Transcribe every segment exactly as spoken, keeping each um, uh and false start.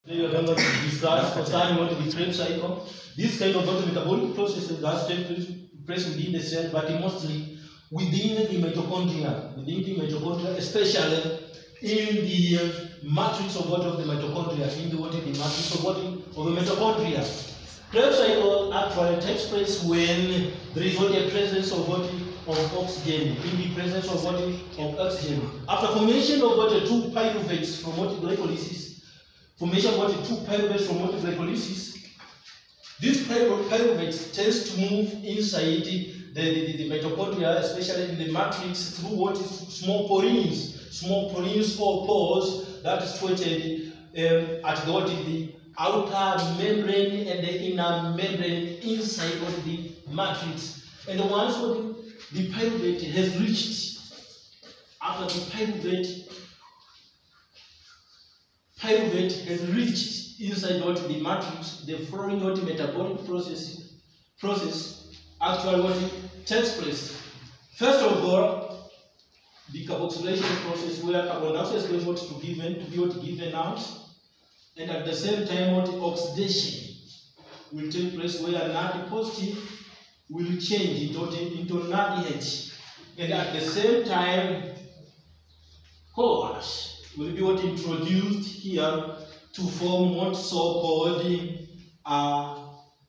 We are going to discuss concerning what we Krebs cycle. This kind of metabolic processes that take place within the cell, but mostly within the mitochondria, within the mitochondria, especially in the matrix of what of the mitochondria, in the what in the matrix of what of the mitochondria. Krebs cycle actually takes place when there is what a presence of what of oxygen, in the presence of what of oxygen. After formation of what two pyruvates from what glycolysis, formation of what two pyruvates from what glycolysis, this pyruvate tends to move inside the, the, the mitochondria, especially in the matrix, through what is small porins, small porins or pores that is situated um, at the, what is the outer membrane and the inner membrane inside of the matrix. And once what the pyruvate has reached, after the pyruvate, pyruvate has reached inside what the matrix, the following what metabolic process process actually what takes place. First of all, the carboxylation process where carbon dioxide is going what to given to be what given out, and at the same time what oxidation will take place where N A D positive will change into into N A D H, and at the same time CoASH will be what introduced here to form what so-called uh,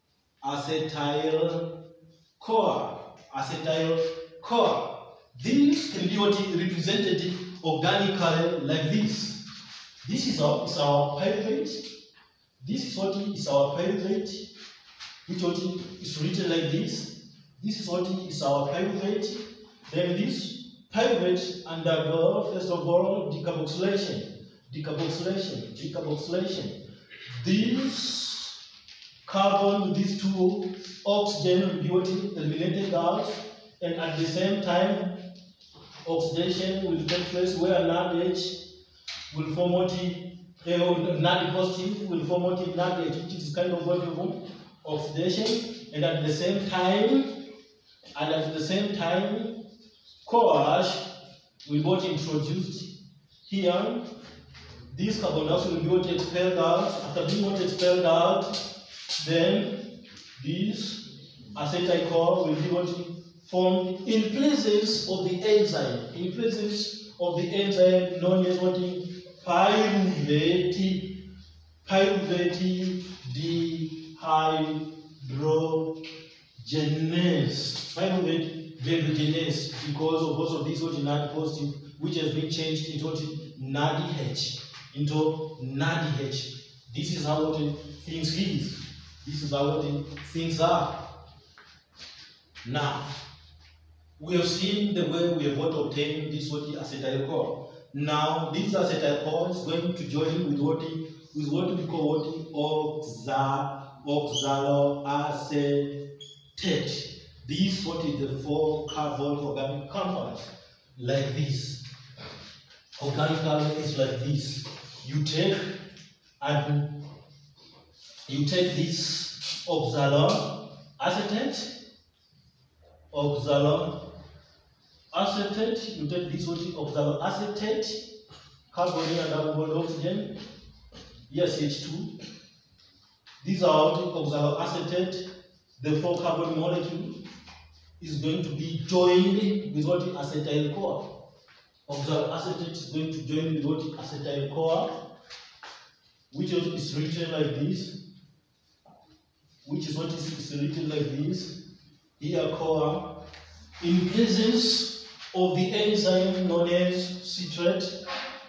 acetyl CoA. Acetyl CoA. This can be what is represented organically like this. This is our, is our pyruvate. This is what is our pyruvate, which what is written like this. This is what is our pyruvate. Then this pyruvate undergo first of all decarboxylation. Decarboxylation, decarboxylation. This carbon, these two oxygen will be what eliminated out, and at the same time, oxidation will take place where N A D H will form what uh, N A D positive will form what N A D H, which is kind of what you oxidation, and at the same time, and at the same time, CoASH will be what introduced here. This carbon dioxide will be what expelled out. After being what expelled out, then this acetyl CoA will be what formed in presence of the enzyme, in presence of the enzyme known as what pyruvate, pyruvate dehydrogenase, pyruvate dehydrogenase, because of also this what N A D positive, which has been changed into what N A D H. Into N A D H. This is how what things is. This is how what things are. Now, we have seen the way we have what obtained this what acetyl CoA. Now, this acetyl CoA is going to join with what with what we call what oxaloacetate. This what is the four carbon organic compounds like this. Organically is like this. You take and you take this oxaloacetate, oxaloacetate, you take this what is oxaloacetate, carbon and double bond oxygen, yes H two. These are oxaloacetate, the four carbon molecule is going to be joined with what is acetyl CoA. Oxaloacetate is going to join with what acetyl CoA, which is written like this, which is what is written like this. Here CoA, in presence of the enzyme known as citrate,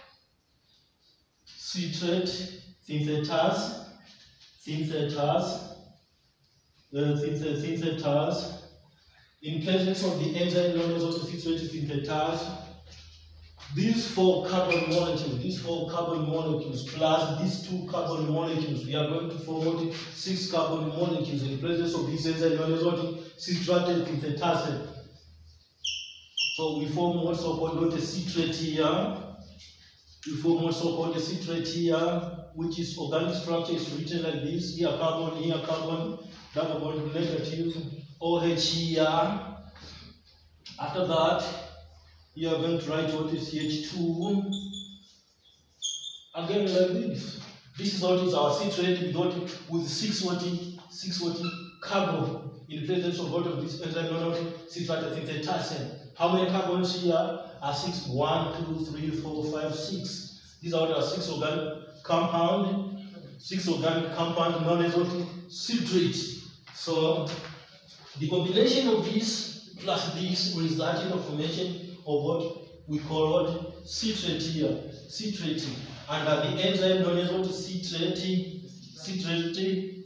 citrate synthetase, synthetase, uh, synthetase, in presence of the enzyme known as also citrate synthetase. These four carbon molecules, these four carbon molecules plus these two carbon molecules, we are going to form six carbon molecules in presence of this enzyme known as what citrate synthetase. So we form what's called a citrate here. We form what's called a citrate here, which is organic structure is written like this. Here carbon, here carbon, double bond negative, OH here. After that, you are going to write what is C H two again like this. This is what is our citrate with what with six what six what carbon in the presence of what of this enzyme known as citrate synthetase. How many carbons here are six? One, two, three, four, five, six. These are our six organic compound, six organic compound known as what citrate. So the combination of this plus this will result in the formation of what we call what citrate here, citrate, under the enzyme known as what citrate, citrate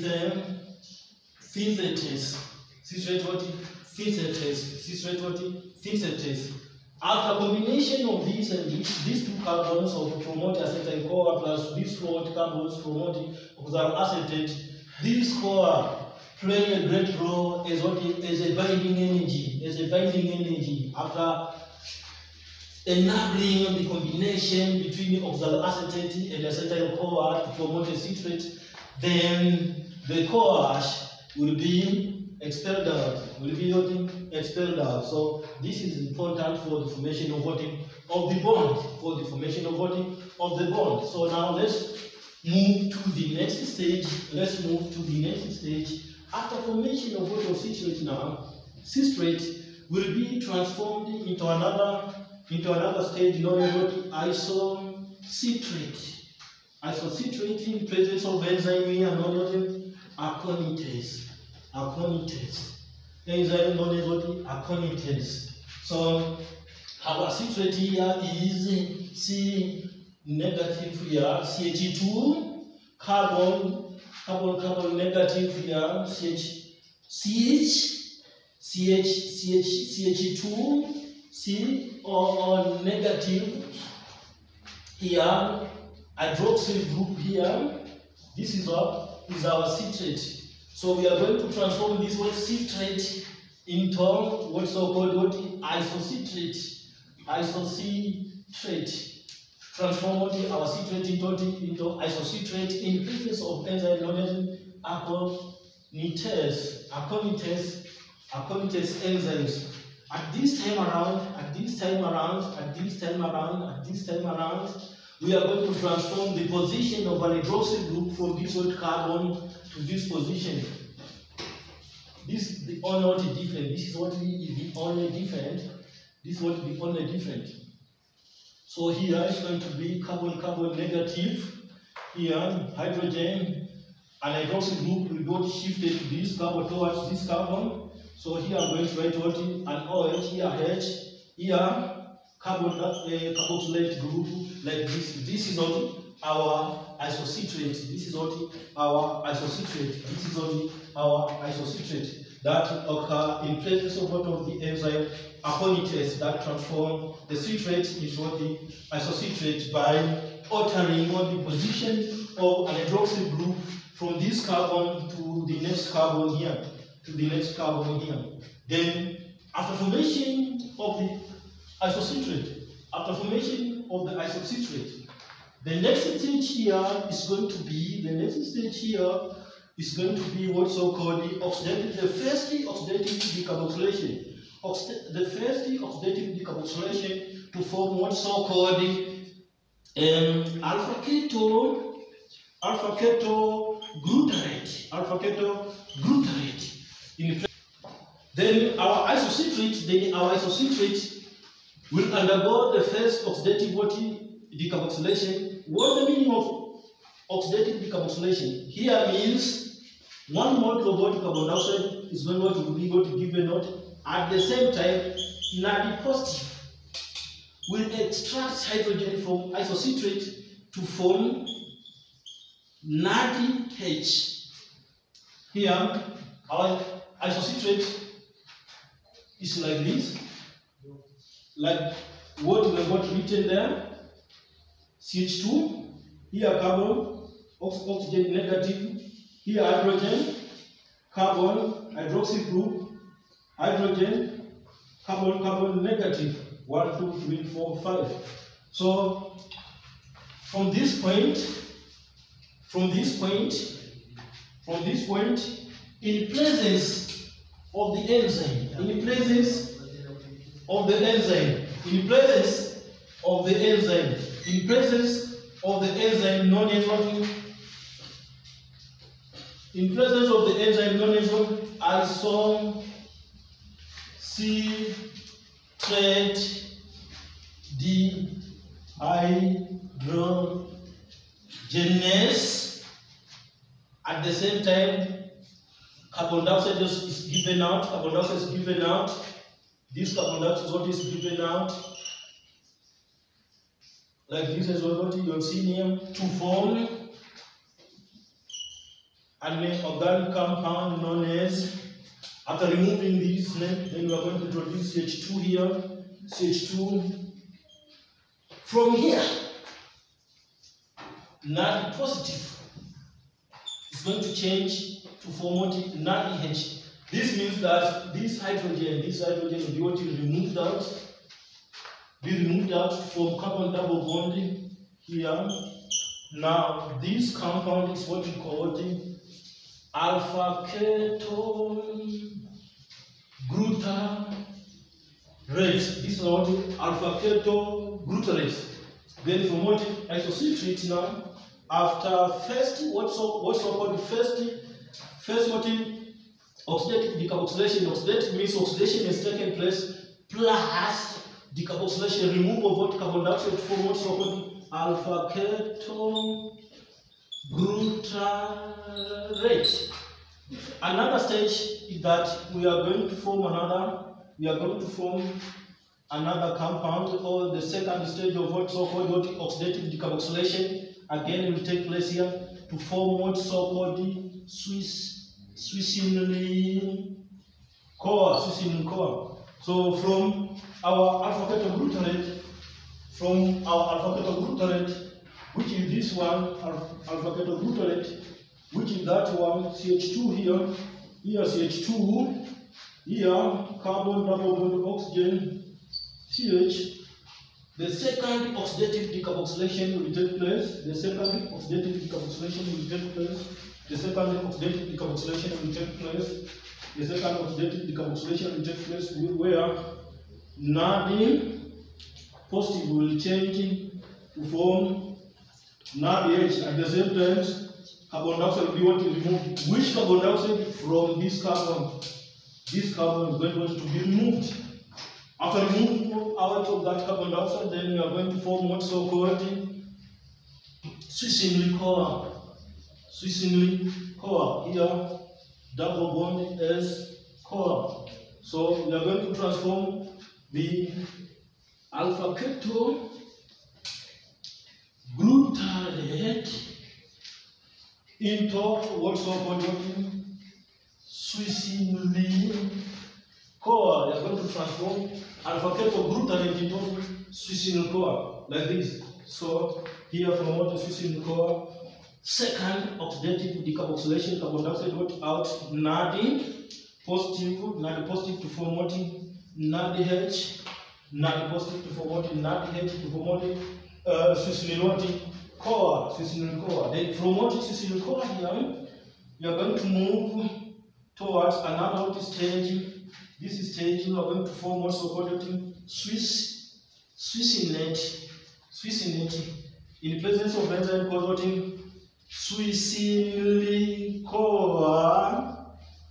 synthetase, citrate what synthetase, citrate what synthetase. After combination of these and these, these two carbons of promote acetyl CoA plus these four carbons promoting oxaloacetate, this CoA play a great role as what as a binding energy, as a binding energy after enabling the combination between oxaloacetate and acetyl CoA to promote a citrate. Then the CoA will be expelled out, will be expelled out. So this is important for the formation of what of the bond, for the formation of what of the bond. So now let's move to the next stage. Let's move to the next stage. After formation of what of citrate now, citrate will be transformed into another into another stage known as what isocitrate. Isocitrate in presence of enzyme here known as aconitase. Aconitase. Enzyme known as what aconitase. So our citrate here is C negative here, C H two, carbon, carbon, carbon negative here, C H, C H, C H, C H, C H two, C or, or negative here, hydroxyl group here. This is what is our citrate. So we are going to transform this word citrate into what's so called what isocitrate. Isocitrate. Transform our citrate into, into isocitrate in presence of enzyme known as aconitase. Aconitase, aconitase enzymes. At this time around, at this time around, at this time around, at this time around, we are going to transform the position of an hydroxyl group from this old carbon to this position. This is the only what is different. This is what is the only different. This is what is the only different. So here is going to be carbon carbon negative. Here hydrogen and hydroxyl group will go shifted to this carbon towards this carbon. So here I'm going to write what an OH, here H, here carbon uh, carboxylate group like this. This is what our isocitrate. This is what our isocitrate. This is what our isocitrate that occur in presence of what of the enzyme aconitase that transform the citrate into what the isocitrate by altering what the position of an hydroxyl group from this carbon to the next carbon here, to the next carbon here. Then after formation of the isocitrate, after formation of the isocitrate, the next stage here is going to be, the next stage here is going to be what's so called the oxidative, the first oxidative decarboxylation. Oxid the first oxidative decarboxylation to form what's so called um, alpha keto, alpha keto glutarate, alpha keto glutarate. In the then our isocitrate, then our isocitrate will undergo the first oxidative decarboxylation. What the meaning of oxidative decarboxylation? Here means one molecule of carbon dioxide is going to be going to give a note. At the same time, N A D positive will extract hydrogen from isocitrate to form N A D H. Here, our isocitrate is like this, like what we have got written there, C H two, here carbon, oxygen negative, here hydrogen, carbon, hydroxyl group, hydrogen, carbon, carbon negative, one, two, three, four, five. So from this point, from this point, from this point, in presence of the enzyme, in presence of the enzyme, in presence of the enzyme, in presence of the enzyme known as what? In presence of the enzyme known as what? Isocitrate dehydrogenase. At the same time, carbon dioxide is given out. Carbon dioxide is given out. This carbon dioxide is what is given out. Like this is what you have seen here, to form an organic compound known as, after removing this, then we are going to introduce C H two here, C H two. From here, NAD positive is going to change to form what NADH. This means that this hydrogen, this hydrogen will be what is removed out. Be removed out from carbon double bond here. Now, this compound is what we call alpha ketone glutarate. This is what alpha ketone glutarate. Then from what isocitrate now, after first what's so what's so called first first what oxidative decarboxylation. Oxidative means oxidation has taken place plus decarboxylation, removal of what carbon dioxide to form what's called alpha ketone glutarate. Another stage is that we are going to form another, we are going to form another compound, or the second stage of what's so-called what oxidative decarboxylation again will take place here to form what's so-called Swiss succinyl CoA, succinyl CoA. So from our alpha ketone glutarate, from our alpha ketone glutarate, which is this one, alpha ketone glutarate, which is that one, C H two here, here C H two, here carbon double bond oxygen, C H. The second oxidative decarboxylation will take place. The second oxidative decarboxylation will take place. The second oxidative decarboxylation will take place. The second oxidative decarboxylation will take place where NAD positive will change to form NADH. At the same time, carbon dioxide will be what is removed. Which carbon dioxide? From this carbon. This carbon is going to be removed. After removing out of that carbon dioxide, then we are going to form what's so called succinyl CoA. Succinyl CoA. Here, double bond as CoA. So we are going to transform the alpha ketone glutarate into what's so called succinyl CoA. We are going to transform alpha ketone glutarate into succinyl CoA like this. So here from what is succinyl CoA, second oxidative decarboxylation, carbon dioxide got out NAD positive, NAD positive to form what NADH, NAD positive to form what NADH to form what uh, succinyl CoA, succinyl CoA. Then from what succinyl CoA here, we are going to move towards another stage. This stage we are going to form what's called Swiss succinate, succinate in presence of enzyme called succinyl CoA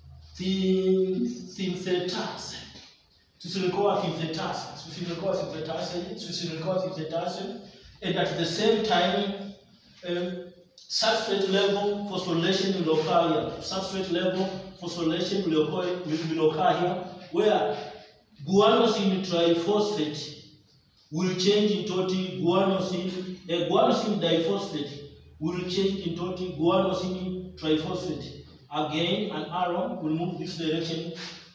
synthetase. Succinyl CoA synthetase, succinyl CoA synthetase, succinyl CoA synthetase, and at the same time, um, substrate level phosphorylation will occur here. Substrate level phosphorylation will occur, will occur here, where guanosine triphosphate will change into guanosine, a guanosine diphosphate will change into guanosine triphosphate. Again, an arrow will move this direction,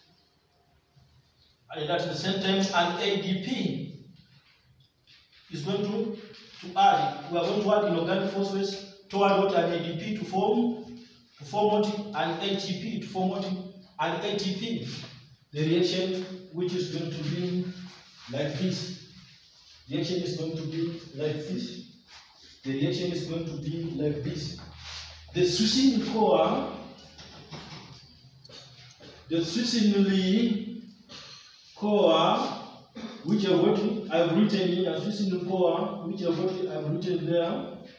and at the same time, an A D P is going to, to add. We are going to add inorganic phosphates toward what an A D P to form, to form what an A T P, to form what an A T P. The reaction, which is going to be like this. The reaction is going to be like this. The reaction is going to be like this. The succinyl CoA, the succinyl CoA, which I've written, I've written here, succinyl CoA, which I've written, I've written there,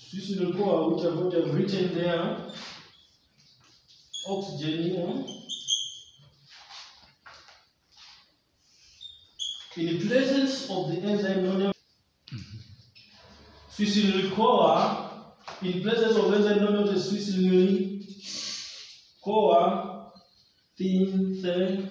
suicidal core, which I've, what I've written there, oxygen here. In the presence of the enzyme known as suicidal core, in presence of enzyme known as the suicidal core, thin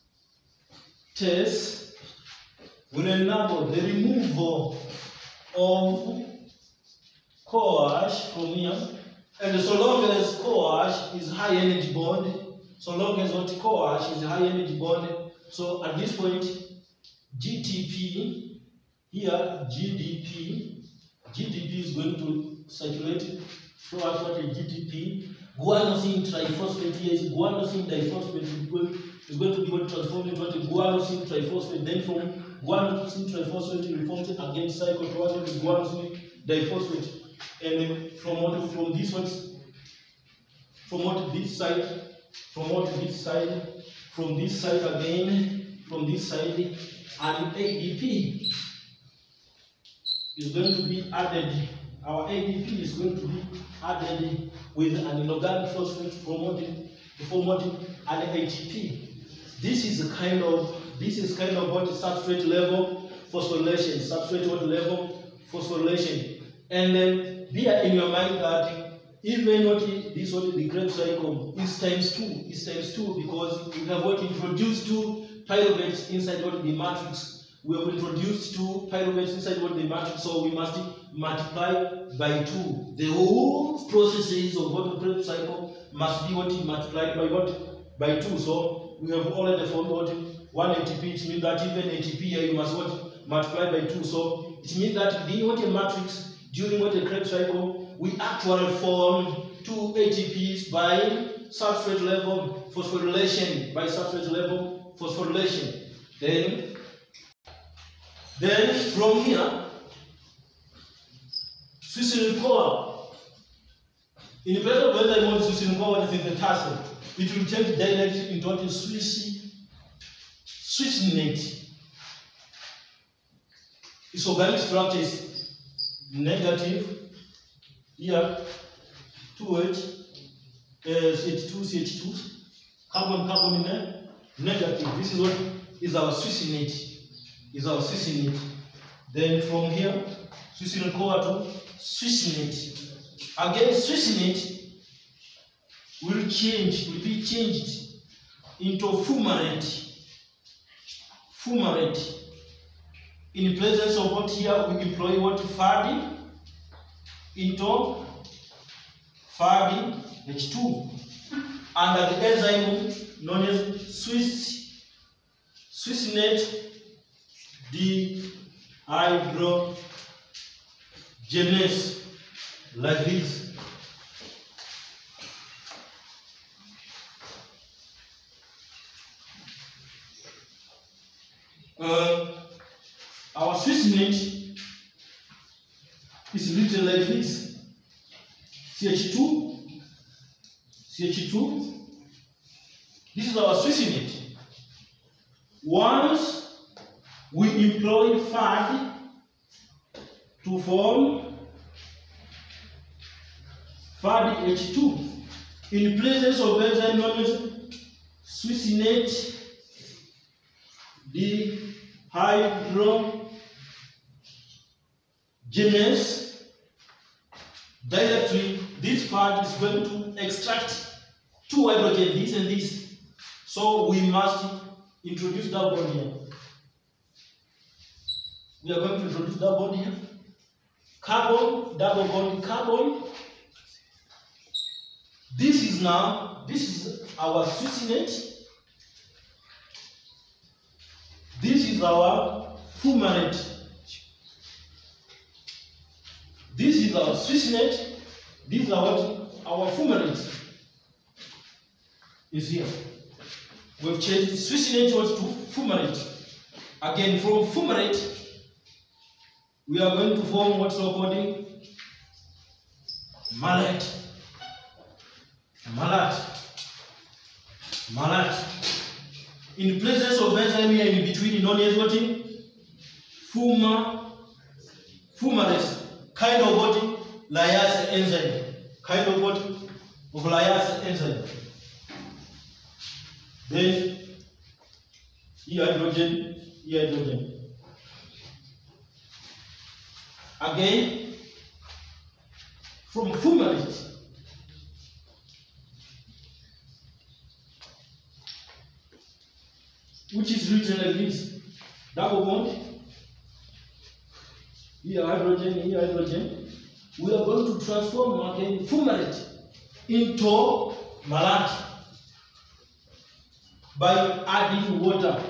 test will enable the removal of CoAH from here, and so long as CoAH is high energy bond, so long as what CoAH is high energy bond, so at this point G T P here, G D P, G D P is going to circulate throughout what a G D P. Guanosine triphosphate here is guanosine diphosphate is going, is going to be what transformed into what a guanosine triphosphate. Then from guanosine triphosphate it will form again cycle towards what is guanosine diphosphate. And then from what from this one, from what this side, from what this side, from this side again, from this side, and A D P is going to be added. Our A D P is going to be added with an inorganic phosphate promoting to form an A T P. This is a kind of this is kind of what is substrate level phosphorylation, substrate what level phosphorylation. And then bear in your mind that even what this what the Krebs cycle is times two, is times two because we have what introduced two pyruvates inside what the matrix. We have introduced two pyruvates inside what the matrix, so we must multiply by two. The whole processes of what the Krebs cycle must be what multiplied by what by two. So we have already found what one A T P. It means that even A T P here you must what multiply by two. So it means that the what a matrix during what the Krebs cycle we actually form two A T Ps by substrate level phosphorylation, by substrate level phosphorylation. Then, then from here, suicidal core. In the presence of enzyme on suicidal core, what is in the tassel? It will change directly into what is suicinate. Its organic structure is negative. Here, two H, uh, C H two, C H two, carbon, carbon in there, negative. This is what is our suicinate. Is our suicinate. Then from here, suicidal core to suicinate. Again, suicinate will change, will be changed into fumarate. Fumarate. In the presence of what here we employ what F A D into F A D H two under the enzyme known as Swiss suicinate dehydrogenase, like this. Uh, our suicinate is written like this: C H two, C H two. This is our suicinate. Once we employ F A D to form F A D H two in presence of enzyme known as suicinate dehydrogenase. Directly, this F A D is going to extract two hydrogen, this and this. So we must introduce double bond here. We are going to introduce double bond here. Carbon, double bond, carbon. This is now, this is our suicinate. This is our fumarate. This is our suicinate. This is our, our fumarate. Is here. We've changed suicinate to fumarate. Again, from fumarate, we are going to form what's called malate. Malate. Malate. In the presence of enzyme here in between, known as what? Fuma, fumarase. Kind of what? lyase enzyme. Kind of what? Of lyase enzyme. Then E hydrogen, E hydrogen. Again, from fumarate, which is written like this, double bond, here hydrogen, here hydrogen. We are going to transform again fumarate into malate by adding water.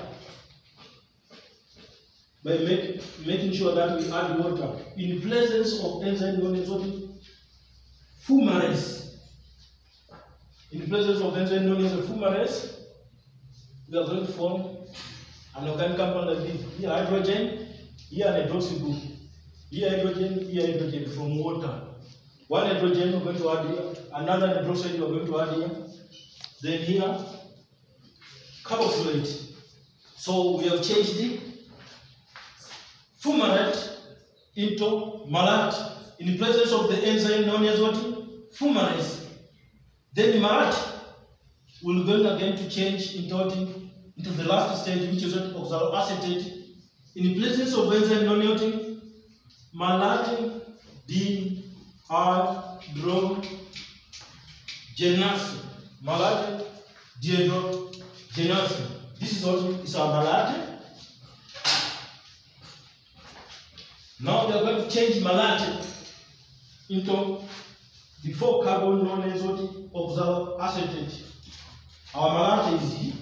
By make, making sure that we add water in presence of enzyme known as what? Fumarase. In presence of enzyme known as fumarase, we are going to form an organic compound like this. Here hydrogen, here an hydroxyl group. Here hydrogen, here hydrogen from water. One hydrogen we're going to add here, another hydroxide we're going to add here. Then here, carboxylate. So we have changed the fumarate into malate in presence of the enzyme known as what? Fumarase. Then malate will going again to change into what? Into the last stage, which is what? Oxaloacetate. In presence of enzyme known as what? Malate dehydrogenase. Malate dehydrogenase. This is what is our malate. Now we are going to change malate into the four carbon known as what? Oxaloacetate. Our malate is here.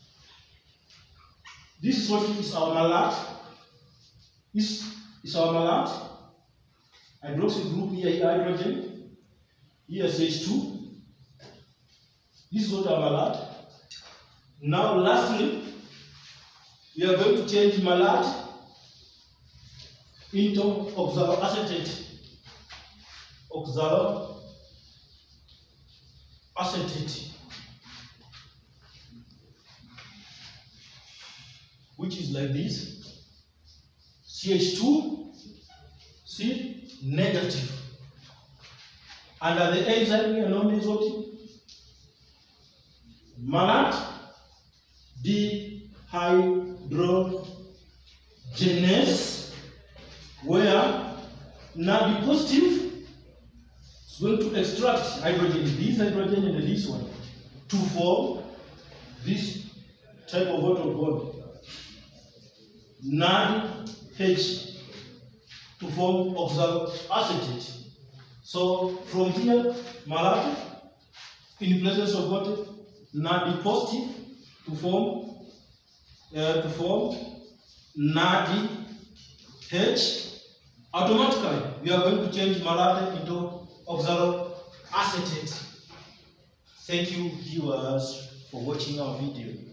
This is what is our malate. This is our malate. Hydroxyl group here, here hydrogen. Here C H two. This is what our malate. Now lastly, we are going to change malate into oxaloacetate. Oxaloacetate, which is like this. C H two, C negative. Under the enzyme we are known as what? Malate dehydrogenase, where now the positive is going to extract hydrogen, this hydrogen and this one, to form this type of water bond. N A D H to form oxaloacetate. So from here, malate in presence of what? N A D positive to form uh, to form N A D H. Automatically, we are going to change malate into oxaloacetate. Thank you, viewers, for watching our video.